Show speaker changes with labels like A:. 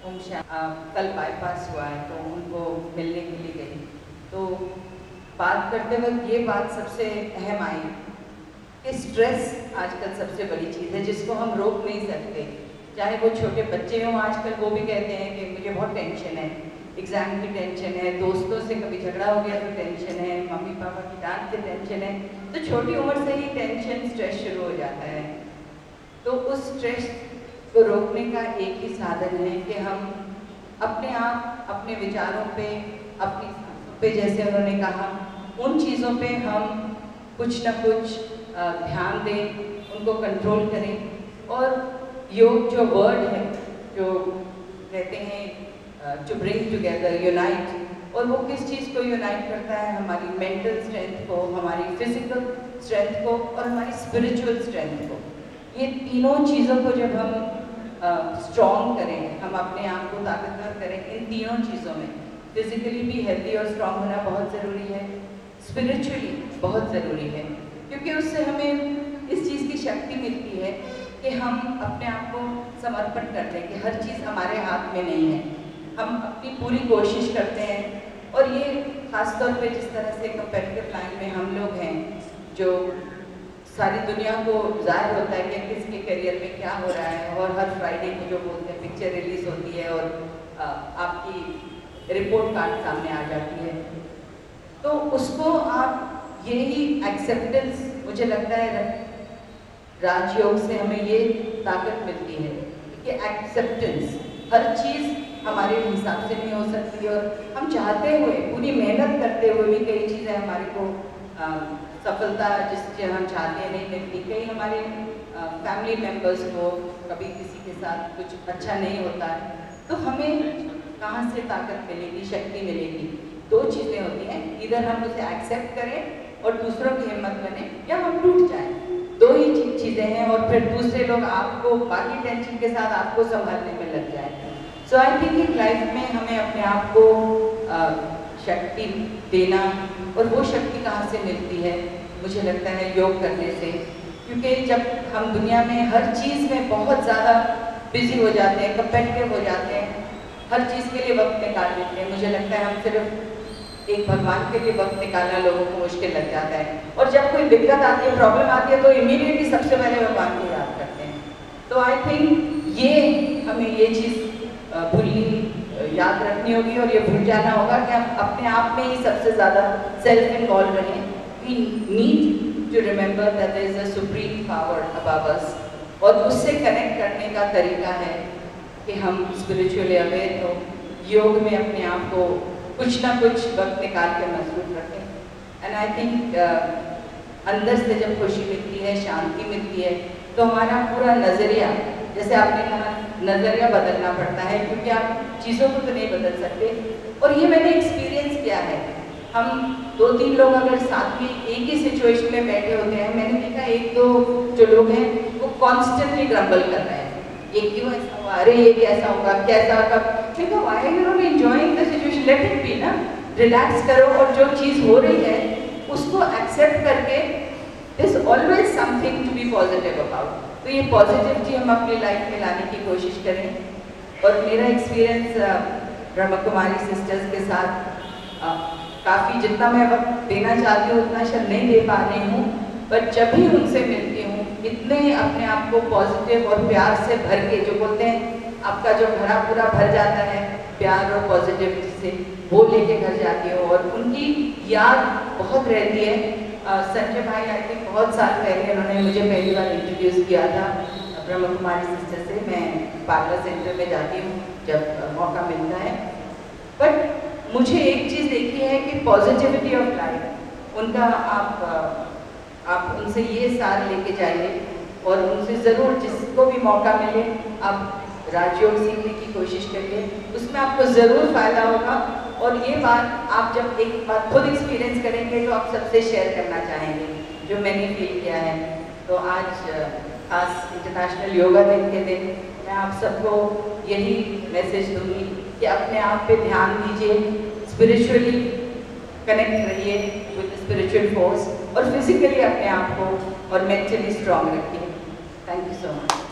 A: कल बाईपास हुआ है तो उनको मिलने के लिए गई, तो बात करते वक्त ये बात सबसे अहम आई कि स्ट्रेस आजकल सबसे बड़ी चीज़ है जिसको हम रोक नहीं सकते। चाहे वो छोटे बच्चे हों, आजकल वो भी कहते हैं कि मुझे बहुत टेंशन है, एग्ज़ाम की टेंशन है, दोस्तों से कभी झगड़ा हो गया तो टेंशन है, मम्मी पापा की डांट से टेंशन है। तो छोटी उम्र से ही टेंशन स्ट्रेस शुरू हो जाता है। तो उस स्ट्रेस को रोकने का एक ही साधन है कि हम अपने आप, अपने विचारों पे, अपनी सांसों पे, जैसे उन्होंने कहा, उन चीज़ों पे हम कुछ ना कुछ ध्यान दें, उनको कंट्रोल करें। और योग जो वर्ड है, जो कहते हैं टू ब्रिंग टुगेदर, यूनाइट, और वो किस चीज़ को यूनाइट करता है? हमारी मेंटल स्ट्रेंथ को, हमारी फिजिकल स्ट्रेंथ को और हमारी स्पिरिचुअल स्ट्रेंथ को। ये तीनों चीज़ों को जब हम स्ट्रॉन्ग करें, हम अपने आप को ताकतवर करें इन तीनों चीज़ों में, फिजिकली भी हेल्दी और स्ट्रॉन्ग होना बहुत ज़रूरी है, स्पिरिचुअली बहुत ज़रूरी है, क्योंकि उससे हमें इस चीज़ की शक्ति मिलती है कि हम अपने आप को समर्पण कर दें कि हर चीज़ हमारे हाथ में नहीं है, हम अपनी पूरी कोशिश करते हैं। और ये ख़ास तौर पे जिस तरह से कंपेटिटिव लाइन में हम लोग हैं, जो सारी दुनिया को ज़ाहिर होता है कि किसके करियर में क्या हो रहा है, और हर फ्राइडे को जो बोलते हैं पिक्चर रिलीज़ होती है और आपकी रिपोर्ट कार्ड सामने आ जाती है, तो उसको आप यही एक्सेप्टेंस, मुझे लगता है राजयोग से हमें ये ताकत मिलती है कि एक्सेप्टेंस, हर चीज़ हमारे हिसाब से नहीं हो सकती, और हम चाहते हुए, पूरी मेहनत करते हुए भी कई चीज़ें हमारे को सफलता जिससे हम चाहते हैं नहीं मिलती। कई हमारे फैमिली मेम्बर्स को कभी किसी के साथ कुछ अच्छा नहीं होता है, तो हमें कहाँ से ताकत मिलेगी, शक्ति मिलेगी? दो चीज़ें होती हैं, इधर हम उसे एक्सेप्ट करें और दूसरों की हिम्मत बने, या हम टूट जाएं। दो ही चीज़ें हैं, और फिर दूसरे लोग आपको बाकी टेंशन के साथ आपको संभालने में लग जाए। सो आई थिंक इन लाइफ में हमें अपने आप को शक्ति देना, और वो शक्ति कहाँ से मिलती है? मुझे लगता है योग करने से, क्योंकि जब हम दुनिया में हर चीज़ में बहुत ज़्यादा बिजी हो जाते हैं, कंपेटिटिव हो जाते हैं, हर चीज़ के लिए वक्त निकाल लेते हैं, मुझे लगता है हम सिर्फ एक भगवान के लिए वक्त निकालना लोगों को मुश्किल लग जाता है। और जब कोई दिक्कत आती है, प्रॉब्लम आती है, तो इमीडिएटली सबसे पहले भगवान को याद करते हैं। तो आई थिंक ये हमें ये चीज़ याद रखनी होगी, और ये भूल जाना होगा कि हम अपने आप में ही सबसे ज़्यादा सेल्फ इन्वॉल्व रहें। We need to remember that there is a supreme power above us, और उससे कनेक्ट करने का तरीका है कि हम स्पिरिचुअली अवेयर हो, योग में अपने आप को कुछ ना कुछ वक्त निकाल के मजबूत रखें। एंड आई थिंक अंदर से जब खुशी मिलती है, शांति मिलती है, तो हमारा पूरा नज़रिया, जैसे आपने कहा, नज़रिया बदलना पड़ता है, क्योंकि आप चीज़ों को तो नहीं बदल सकते। और ये मैंने एक्सपीरियंस किया है। हम 2-3 लोग अगर साथ में एक ही सिचुएशन में बैठे होते हैं, मैंने देखा 1-2 जो लोग हैं वो कॉन्स्टेंटली ग्रम्बल कर रहे हैं, ये क्यों ऐसा हुआ, अरे ये कैसा होगा, कैसा कब, देखो why you not enjoying the situation, let it be ना, रिलैक्स करो, और जो चीज़ हो रही है उसको एक्सेप्ट करके this always something to be positive about. तो ये पॉजिटिविटी हम अपनी लाइफ में लाने की कोशिश करें। और मेरा एक्सपीरियंस ब्रह्म कुमारी सिस्टर्स के साथ काफ़ी, जितना मैं वक्त देना चाहती हूँ उतना शायद नहीं दे पा रही हूँ, पर जब भी उनसे मिलती हूँ, इतने अपने आप को पॉजिटिव और प्यार से भर के, जो बोलते हैं आपका जो घड़ा पूरा भर जाता है प्यार और पॉजिटिविटी से, वो लेके घर जाती हूँ, और उनकी याद बहुत रहती है। संजय भाई आई थिंक बहुत साल पहले उन्होंने मुझे पहली बार इंट्रोड्यूस किया था ब्रह्म कुमारी सिस्टर से। मैं पार्लर सेंटर में जाती हूँ जब मौका मिलता है, बट मुझे एक चीज़ देखी है कि पॉजिटिविटी ऑफ लाइफ, उनका आप उनसे ये सार लेके जाइए, और उनसे ज़रूर जिसको भी मौका मिले आप राजयोग सीखने की कोशिश करिए, उसमें आपको ज़रूर फ़ायदा होगा। और ये बात आप जब एक बात खुद एक्सपीरियंस करेंगे तो आप सबसे शेयर करना चाहेंगे, जो मैंने फील किया है। तो आज खास इंटरनेशनल योगा दिन के दिन मैं आप सबको यही मैसेज दूंगी कि अपने आप पे ध्यान दीजिए, स्पिरिचुअली कनेक्ट रहिए विद स्पिरिचुअल फोर्स, और फिजिकली अपने आप को और मेंटली स्ट्रॉन्ग रखिए। Thank you so much.